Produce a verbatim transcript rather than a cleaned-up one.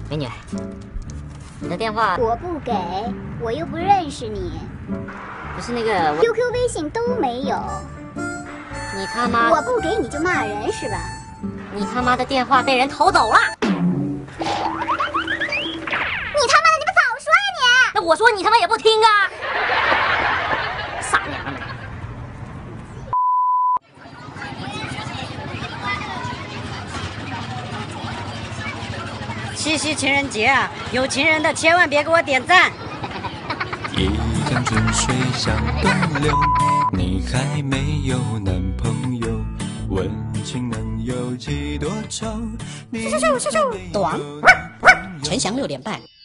美女，你的电话我不给，我又不认识你。 不是那个我 Q Q、微信都没有。 你他妈！ 我不给你就骂人是吧？ 你他妈的电话被人偷走了！你他妈的，你不早说呀你！ 那我说你他妈也不听啊！傻娘们！ 七夕情人节啊，有情人的千万别给我点赞。 一江春水向东流，你还没有男朋友，问情能有几多愁？你有没有短，陈翔六点半。